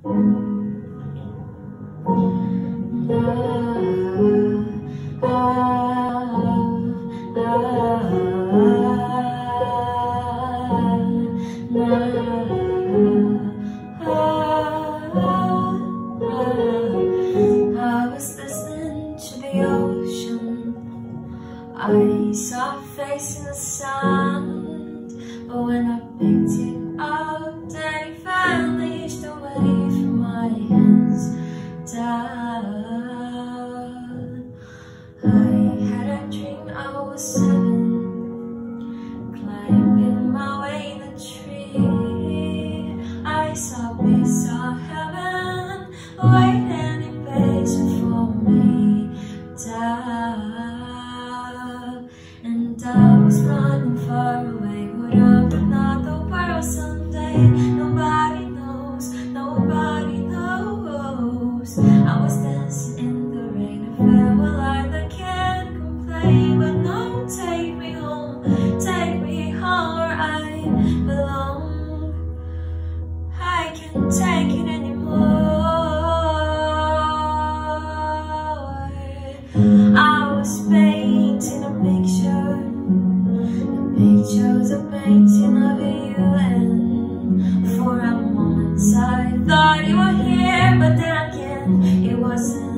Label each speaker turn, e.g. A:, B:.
A: I was listening to the ocean. I saw a face in the sand, but when I picked it up, then it vanished away from my hands down. I had a dream I was 7, climbing my way in a tree. I saw a piece of heaven waiting in patience for me down. And I was running far away, would up another world someday. Nobody knows, nobody knows. I was dancing in the rain, a farewell line that can't complain. But no, take me home where I belong. I can't take it anymore. I was painting a picture. The picture's a painting of you, and for a moment I thought you were here, but then again it wasn't.